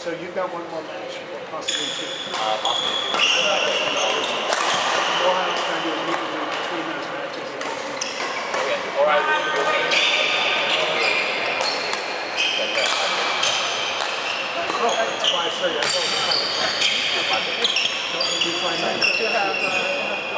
So you've got one more match, or possibly two. Possibly two. All I'm trying to do is we can do between those matches. Okay. All right. Oh, it's 5:30. I thought it was 5:00. Don't be 5:00.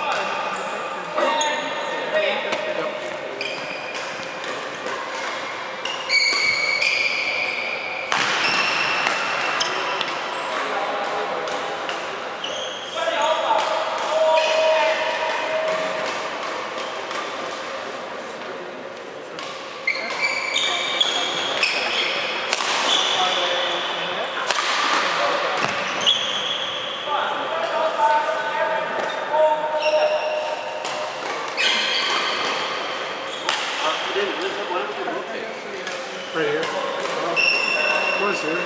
Right here. Was here.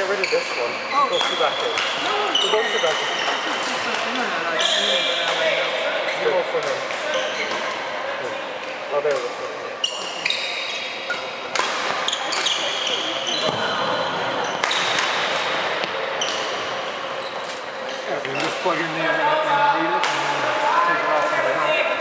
get rid of this one. Oh. Go through back in. No, it's Go through back in. just the internet. I don't need it right now. You go for me. Oh, there we go. Yeah, you just plug in the internet when you need it and then take it off on your own.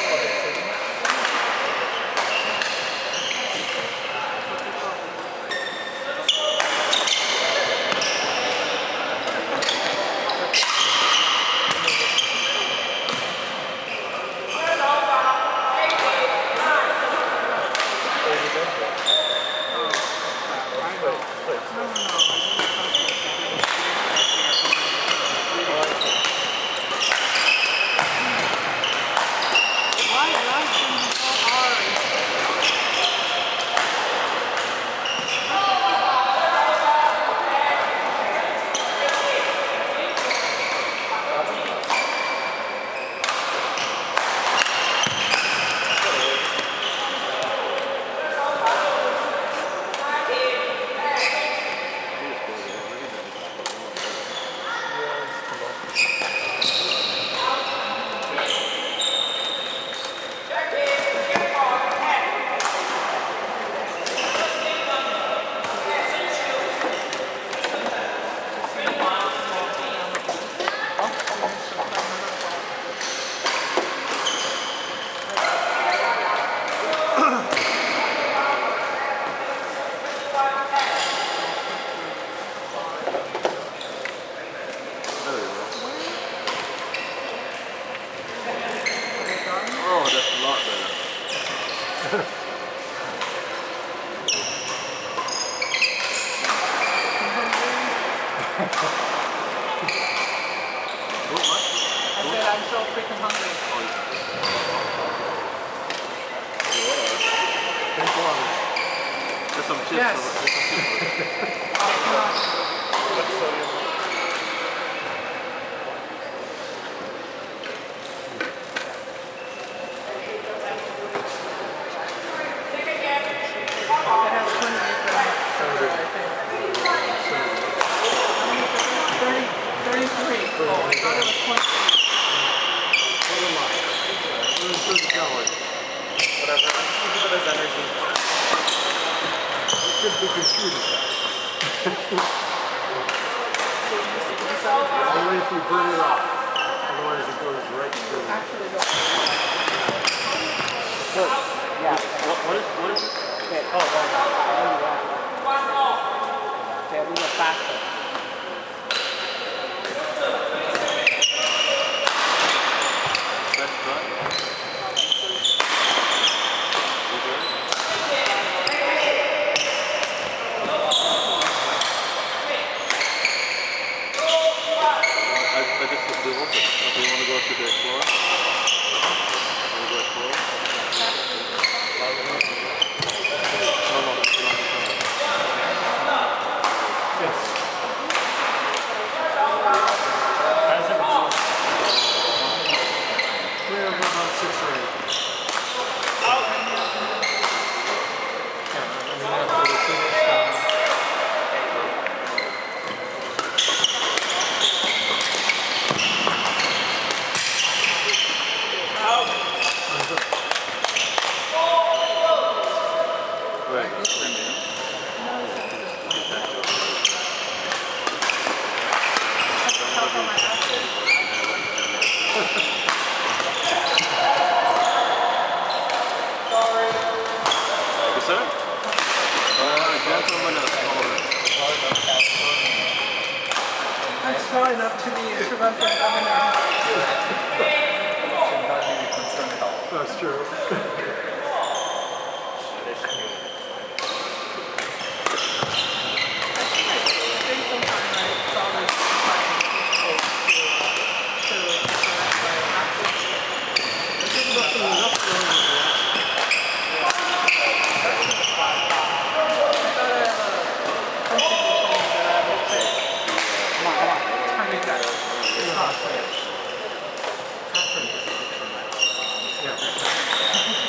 Oh, that's a lot better. I said I'm so freaking hungry. Drink water. There's some chips. Yes. There's some chips. Too much sodium. It has 28 grams of sugar, I think. 33. Oh, I thought it was 20. Where's the calories? Whatever. I'm just thinking of his energy. It could be construed as that. Only if you burn it off. Otherwise it goes right through. Actually, no. What is it? Oh, wow. Okay, we were faster. That's right. You good? I guess we'll open. Do you want to go to the floor? Want to go explore? No. Yes. We have about 6 or 8. Yeah, I mean after the finish, Yes, sir? Gentlemen of That's far enough to be to run for governor. that's true. Yeah.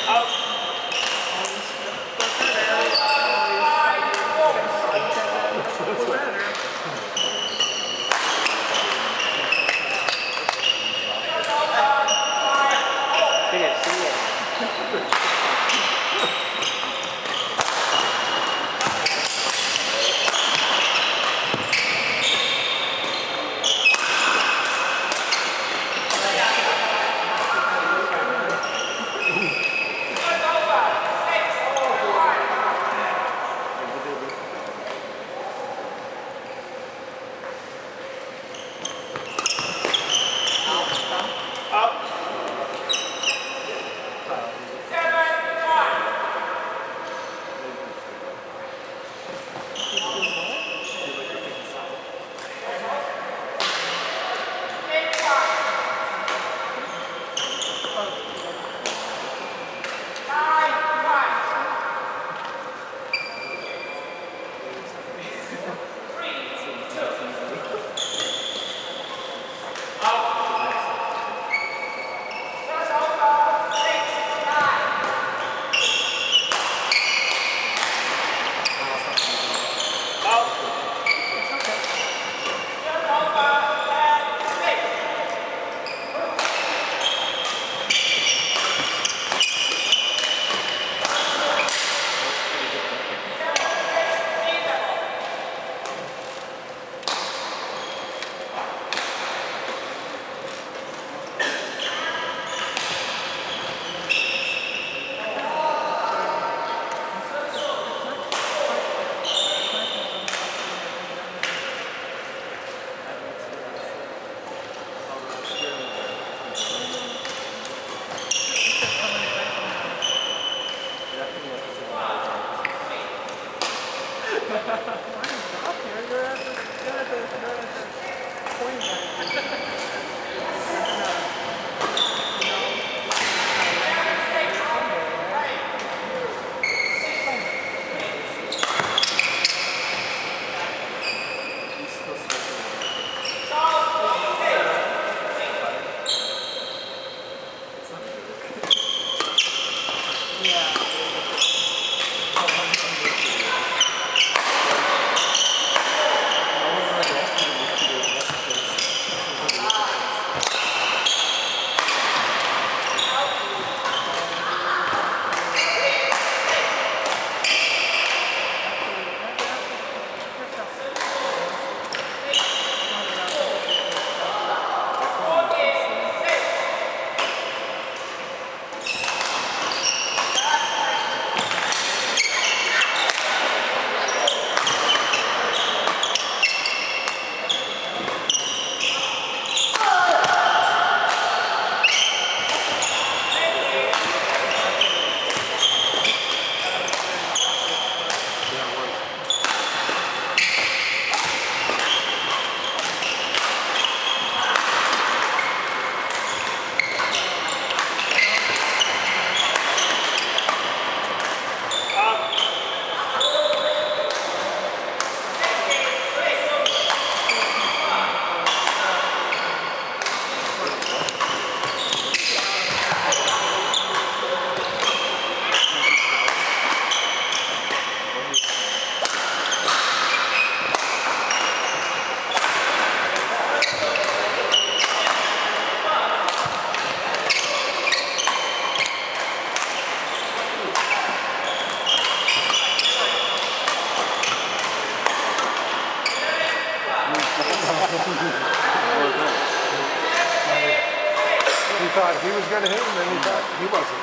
He thought he was going to hit him, and he thought he wasn't.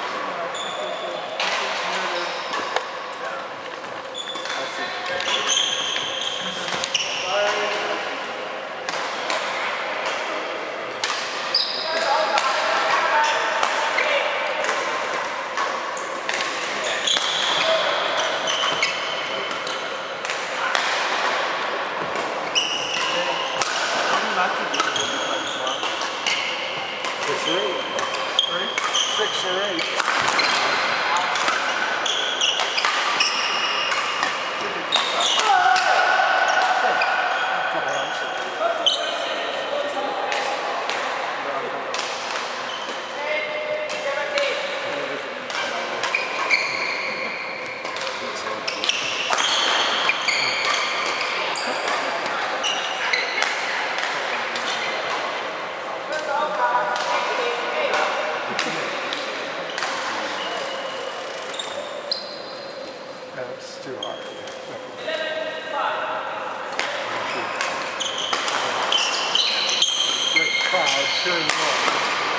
Six or eight. That's too hard. Great crowd cheering them on.